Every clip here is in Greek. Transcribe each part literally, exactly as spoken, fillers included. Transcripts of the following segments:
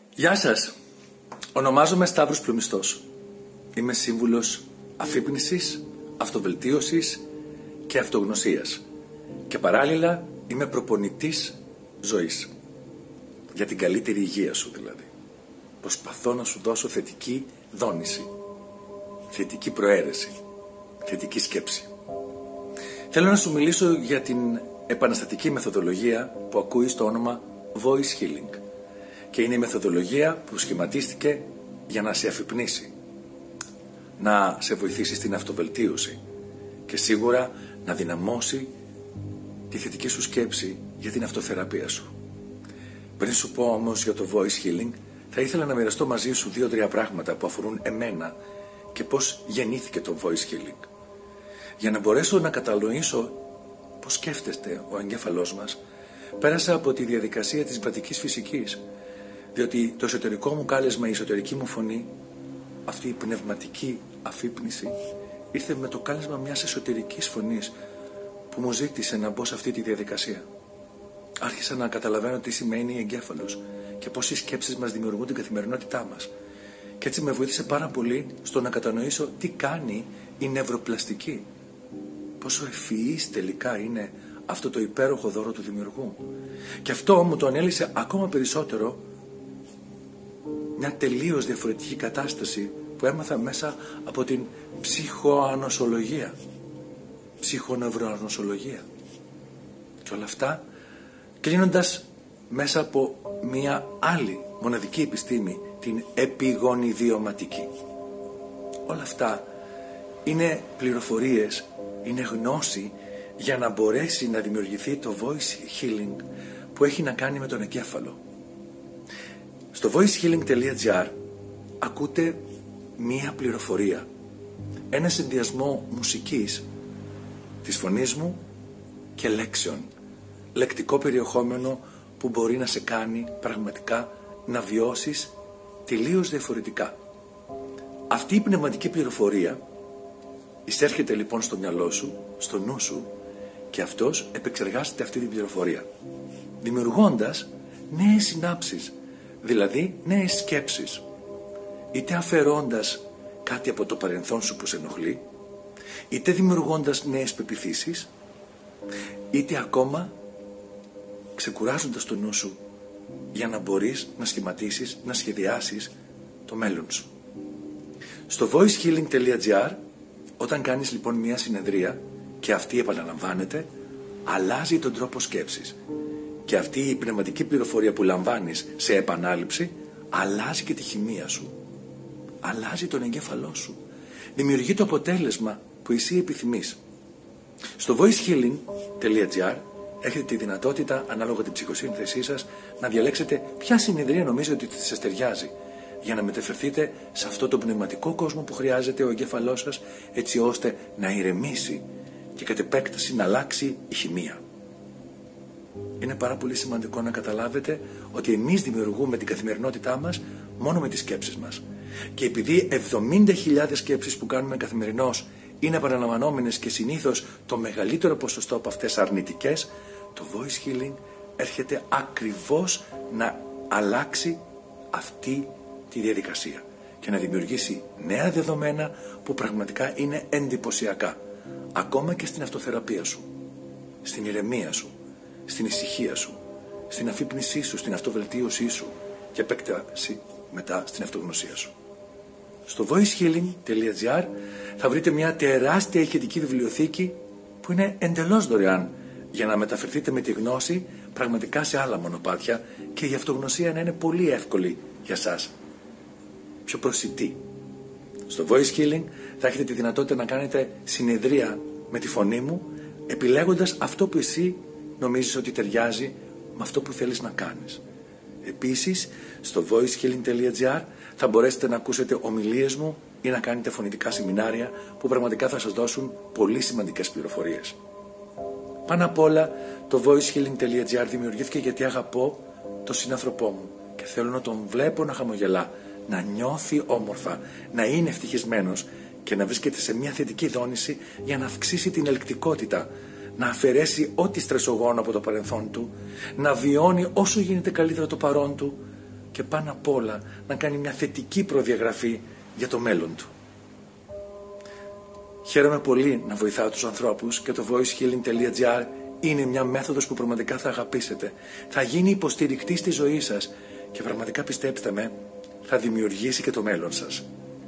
Γεια σας, ονομάζομαι Σταύρος Πλουμιστός. Είμαι σύμβουλος αφύπνισης, αυτοβελτίωσης και αυτογνωσίας και παράλληλα είμαι προπονητής ζωής. Για την καλύτερη υγεία σου δηλαδή. Προσπαθώ να σου δώσω θετική δόνηση, θετική προαίρεση, θετική σκέψη. Θέλω να σου μιλήσω για την επαναστατική μεθοδολογία που ακούει στο όνομα Voice Healing. Και είναι η μεθοδολογία που σχηματίστηκε για να σε αφυπνίσει, να σε βοηθήσει στην αυτοβελτίωση και σίγουρα να δυναμώσει τη θετική σου σκέψη για την αυτοθεραπεία σου. Πριν σου πω όμως για το Voice Healing, θα ήθελα να μοιραστώ μαζί σου δύο-τρία πράγματα που αφορούν εμένα και πώς γεννήθηκε το Voice Healing. Για να μπορέσω να κατανοήσω πώς σκέφτεται ο εγκέφαλός μας, πέρασα από τη διαδικασία της βατικής φυσικής. Διότι το εσωτερικό μου κάλεσμα, η εσωτερική μου φωνή, αυτή η πνευματική αφύπνιση, ήρθε με το κάλεσμα μιας εσωτερικής φωνής που μου ζήτησε να μπω σε αυτή τη διαδικασία. Άρχισα να καταλαβαίνω τι σημαίνει εγκέφαλος και πώς οι σκέψεις μας δημιουργούν την καθημερινότητά μας. Και έτσι με βοήθησε πάρα πολύ στο να κατανοήσω τι κάνει η νευροπλαστική. Πόσο ευφυής τελικά είναι αυτό το υπέροχο δώρο του δημιουργού. Και αυτό μου το ανέλυσε ακόμα περισσότερο μια τελείως διαφορετική κατάσταση που έμαθα μέσα από την ψυχοανοσολογία, ψυχονευροανοσολογία. Και όλα αυτά κλείνοντας μέσα από μια άλλη μοναδική επιστήμη, την επιγονιδιωματική. Όλα αυτά είναι πληροφορίες, είναι γνώση για να μπορέσει να δημιουργηθεί το Voice Healing που έχει να κάνει με τον εγκέφαλο. Στο voice healing τελεία gr ακούτε μία πληροφορία, ένα συνδυασμό μουσικής, της φωνής μου και λέξεων, λεκτικό περιεχόμενο που μπορεί να σε κάνει πραγματικά να βιώσεις τελείως διαφορετικά. Αυτή η πνευματική πληροφορία εισέρχεται λοιπόν στο μυαλό σου, στο νου σου και αυτός επεξεργάζεται αυτή την πληροφορία, δημιουργώντας νέες συνάψεις, δηλαδή νέες σκέψεις, είτε αφαιρώντας κάτι από το παρελθόν σου που σε ενοχλεί, είτε δημιουργώντας νέες πεποιθήσεις, είτε ακόμα ξεκουράζοντας το νου σου για να μπορείς να σχηματίσεις, να σχεδιάσεις το μέλλον σου. Στο voice healing τελεία gr, όταν κάνεις λοιπόν μια συνεδρία και αυτή επαναλαμβάνεται, αλλάζει τον τρόπο σκέψης. Και αυτή η πνευματική πληροφορία που λαμβάνεις σε επανάληψη αλλάζει και τη χημεία σου. Αλλάζει τον εγκέφαλό σου. Δημιουργεί το αποτέλεσμα που εσύ επιθυμείς. Στο voice healing τελεία gr έχετε τη δυνατότητα, ανάλογα την ψυχοσύνθεσή σας, να διαλέξετε ποια συνεδρία νομίζετε ότι σας ταιριάζει, για να μεταφερθείτε σε αυτό το πνευματικό κόσμο που χρειάζεται ο εγκέφαλός σας, έτσι ώστε να ηρεμήσει και κατ' επέκταση να αλλάξει η χημεία. Είναι πάρα πολύ σημαντικό να καταλάβετε ότι εμείς δημιουργούμε την καθημερινότητά μας μόνο με τις σκέψεις μας. Και επειδή εβδομήντα χιλιάδες σκέψεις που κάνουμε καθημερινώς είναι επαναλαμβανόμενες και συνήθως το μεγαλύτερο ποσοστό από αυτές αρνητικές, το voice healing έρχεται ακριβώς να αλλάξει αυτή τη διαδικασία και να δημιουργήσει νέα δεδομένα που πραγματικά είναι εντυπωσιακά, ακόμα και στην αυτοθεραπεία σου, στην ηρεμία σου, στην ησυχία σου, στην αφύπνισή σου, στην αυτοβελτίωσή σου και επέκταση μετά στην αυτογνωσία σου. Στο voice healing τελεία gr θα βρείτε μια τεράστια ηχητική βιβλιοθήκη που είναι εντελώς δωρεάν για να μεταφερθείτε με τη γνώση πραγματικά σε άλλα μονοπάτια και η αυτογνωσία να είναι πολύ εύκολη για σας, πιο προσιτή. Στο voice healing θα έχετε τη δυνατότητα να κάνετε συνεδρία με τη φωνή μου, επιλέγοντας αυτό που εσύ νομίζεις ότι ταιριάζει με αυτό που θέλεις να κάνεις. Επίσης, στο voice healing τελεία gr θα μπορέσετε να ακούσετε ομιλίες μου ή να κάνετε φωνητικά σεμινάρια που πραγματικά θα σας δώσουν πολύ σημαντικές πληροφορίες. Πάνω απ' όλα, το voice healing τελεία gr δημιουργήθηκε γιατί αγαπώ τον συνάνθρωπό μου και θέλω να τον βλέπω να χαμογελά, να νιώθει όμορφα, να είναι ευτυχισμένος και να βρίσκεται σε μια θετική δόνηση για να αυξήσει την ελκτικότητα, να αφαιρέσει ό,τι στρεσογόνο από το παρελθόν του, να βιώνει όσο γίνεται καλύτερα το παρόν του, και πάνω απ' όλα να κάνει μια θετική προδιαγραφή για το μέλλον του. Χαίρομαι πολύ να βοηθάω τους ανθρώπους και το voice healing τελεία gr είναι μια μέθοδος που πραγματικά θα αγαπήσετε. Θα γίνει υποστηρικτή στη ζωή σας και πραγματικά, πιστέψτε με, θα δημιουργήσει και το μέλλον σας.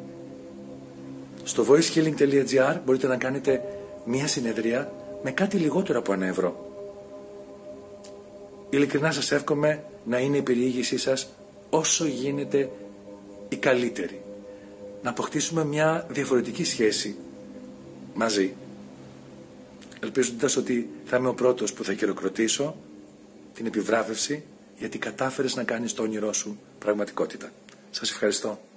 Στο voice healing τελεία gr μπορείτε να κάνετε μια συνεδρία με κάτι λιγότερο από ένα ευρώ. Ειλικρινά σας εύχομαι να είναι η περιήγησή σας όσο γίνεται η καλύτερη. Να αποκτήσουμε μια διαφορετική σχέση μαζί. Ελπίζοντας ότι θα είμαι ο πρώτος που θα χειροκροτήσω την επιβράβευση γιατί κατάφερες να κάνεις το όνειρό σου πραγματικότητα. Σας ευχαριστώ.